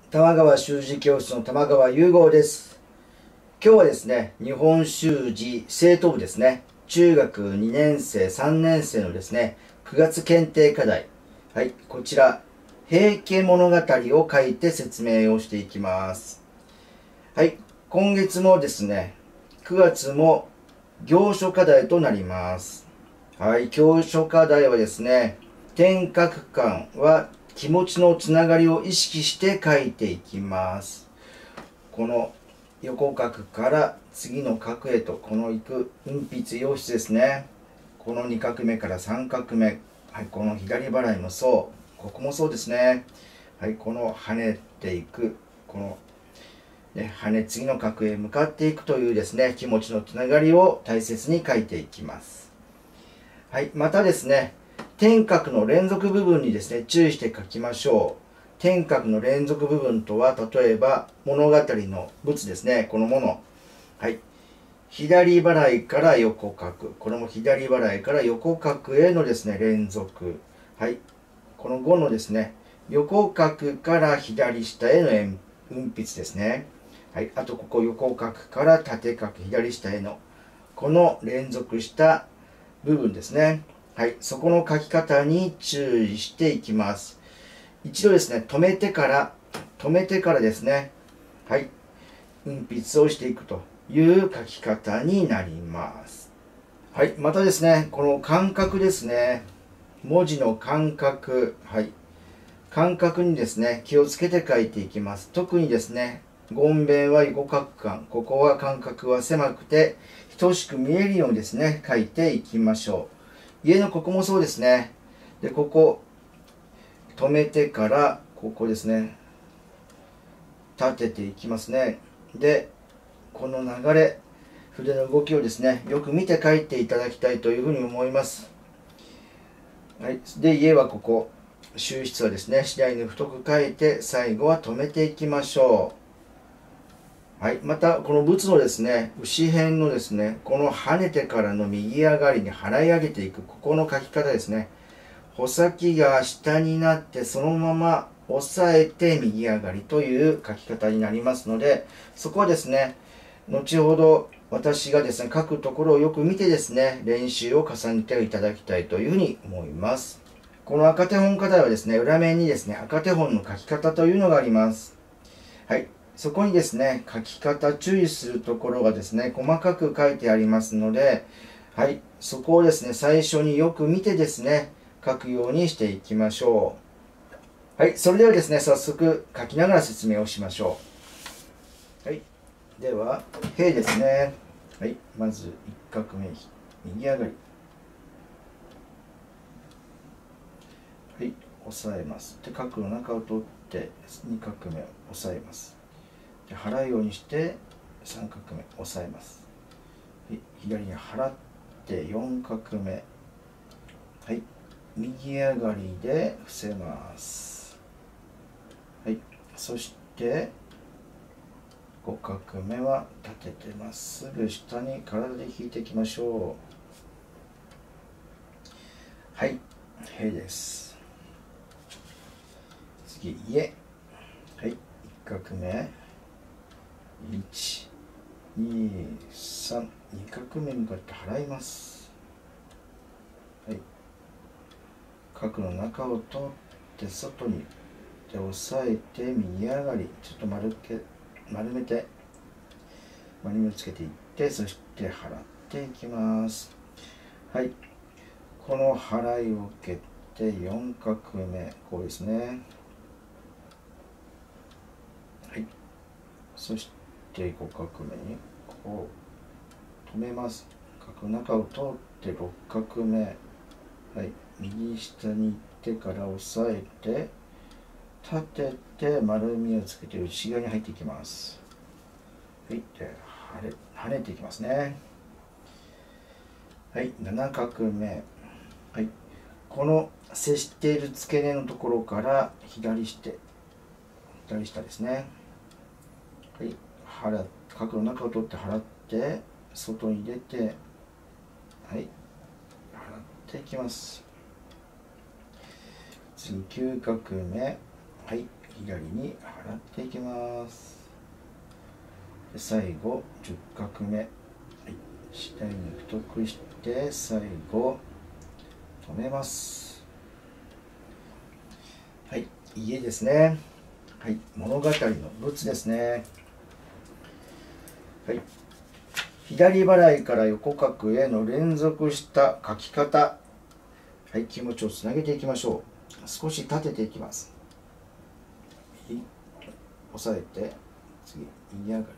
玉川習字教室の玉川雄吾です。今日はですね、日本習字生徒部ですね、中学2年生、3年生のですね、9月検定課題、はい、こちら、平家物語を書いて説明をしていきます。はい、今月もですね、9月も行書課題となります。はい、行書課題はですね、点画感は気持ちのつながりを意識して書いていきます。この横角から次の角へとこの行く運筆用紙ですね。この2画目から3画目、はい、この左払いもそう、ここもそうですね。はい、この跳ねていく、この、ね、次の角へ向かっていくというですね、気持ちのつながりを大切に書いていきます。はい、またですね、点画の連続部分にですね、注意して書きましょう。点画の連続部分とは、例えば物語の物ですね、このもの。はい。左払いから横角。これも左払いから横角へのですね、連続。はい。この5のですね、横角から左下への運筆ですね。はい。あと、ここ横角から縦角、左下への、この連続した部分ですね。はい、そこの書き方に注意していきます。一度ですね、止めてからですね、はい、運筆をしていくという書き方になります。はい、またですね、この間隔ですね、文字の間隔、はい、間隔にですね、気をつけて書いていきます。特にですね、言弁は横角間、ここは間隔は狭くて、等しく見えるようにですね、書いていきましょう。家のここもそうですね。で、ここ、止めてから、ここですね、立てていきますね。で、この流れ、筆の動きをですね、よく見て書いていただきたいというふうに思います。はい。で、家はここ、収筆はですね、次第に太く書いて、最後は止めていきましょう。はい。また、この仏のですね、牛辺のですね、この跳ねてからの右上がりに払い上げていく、ここの書き方ですね。穂先が下になってそのまま押さえて右上がりという書き方になりますので、そこはですね、後ほど私がですね、書くところをよく見てですね、練習を重ねていただきたいというふうに思います。この赤手本課題はですね、裏面にですね、赤手本の書き方というのがあります。はい。そこにですね、書き方注意するところがですね、細かく書いてありますので、はい。そこをですね、最初によく見てですね、書くようにしていきましょう。はい、それではですね、早速書きながら説明をしましょう。はい、では、平ですね。はい、まず1画目、右上がり。はい、押さえます。で、角の中を取って2画目を押さえます。で、払うようにして3画目押さえます。はい、左に払って4画目。はい、右上がりで伏せます。はい、そして5画目は立ててまっすぐ下に体で引いていきましょう。はい、へです。次、家。はい、1画目。1、2、3、2画目に向かって払います。はい、角の中を通って外にで押さえて右上がり、ちょっと丸めて丸みをつけていって、そして払っていきます。はい、この払いを受けて4画目、こうですね。はい、そして5画目にこう止めます。角の中を通って6画目、はい、右下に行ってから押さえて立てて丸みをつけて内側に入っていきます。はい、で跳ねていきますね。はい、7画目。はい、この接している付け根のところから左下ですね。はい、角の中を取って払って外に出て、はい、払っていきます。次9画目。はい、左に払ってっていきます。で最後10画目、はい、下に太くして最後止めます。はい、家ですね。はい、物語の仏ですね。はい、左払いから横角への連続した書き方。はい、気持ちをつなげていきましょう。少し立てていきます。はい、押さえて、次、右上が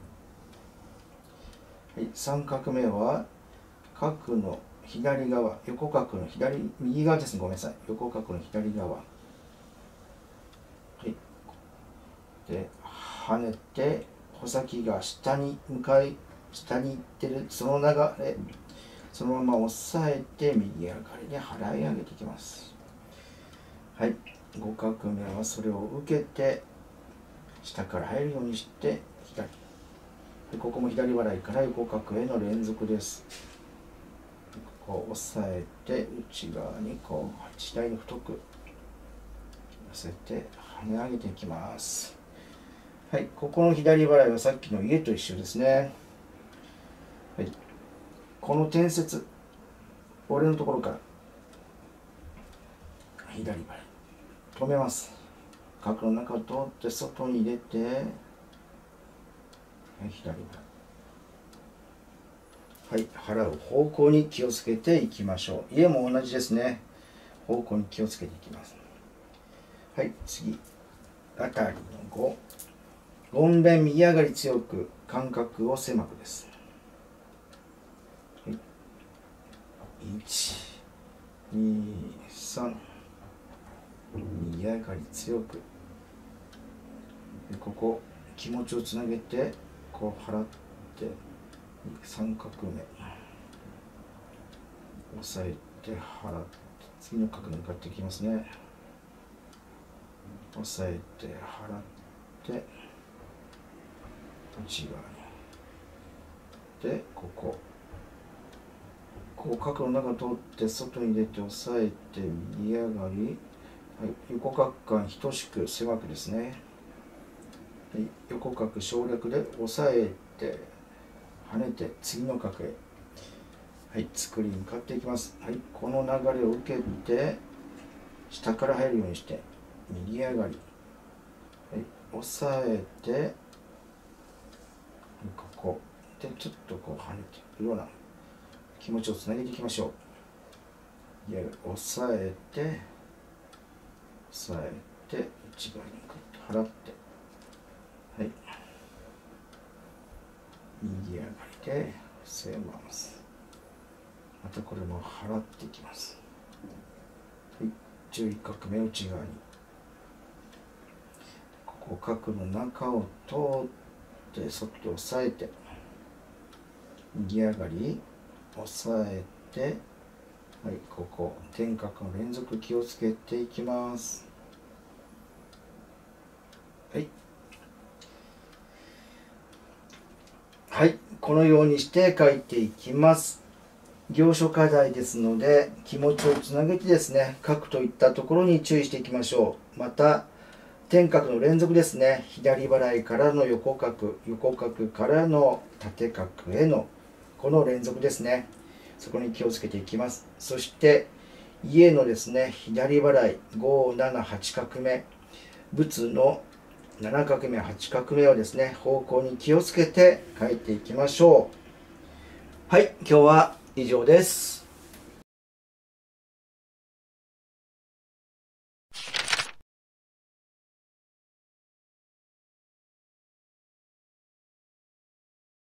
り。はい、3画目は、角の左側、横角の右側ですね、ごめんなさい。横角の左側。はい。で、跳ねて、穂先が下に向かい、下に行ってる、その流れ、そのまま押さえて、右上がりで払い上げていきます。はい。5画目はそれを受けて、下から入るようにして、左。でここも左払いから横角への連続です。こう押さえて、内側にこう、次第に太く寄せて、跳ね上げていきます。はい。ここの左払いはさっきの家と一緒ですね。はい。この転接、俺のところから左払い止めます。角の中を通って外に出て、はい、左払い。はい、払う方向に気をつけていきましょう。家も同じですね。方向に気をつけていきます。はい、次。あたりの5。ごんべん右上がり強く、間隔を狭くです。はい、1、2、3。右上がり強く。でここ、気持ちをつなげて、こう払って、3画目。押さえて、払って、次の角に向かっていきますね。押さえて、払って、内側に。で、ここう角の中通って外に出て押さえて右上がり、はい、横角間等しく狭くですね。はい、横角省略で押さえて跳ねて次の角へ、はい、作りに向かっていきます。はい、この流れを受けて下から入るようにして右上がり、はい、押さえてここでちょっとこう跳ねていくような気持ちをつなげていきましょう。押さえて押さえて内側にグッと払って、はい、右上がりで伏せます。またこれも払っていきます。はい、11画目内側にここ角の中を通って外を押さえて右上がり押さえて、はい、ここ点角の連続気をつけていきます。はいはい、このようにして書いていきます。行書課題ですので気持ちをつなげてですね書くといったところに注意していきましょう。また点角の連続ですね、左払いからの横角、横角からの縦角へのこの連続ですね、そこに気をつけていきます。そして家のですね左払い5、7、8画目、仏の7画目、8画目をですね方向に気をつけて書いていきましょう。はい、今日は以上です。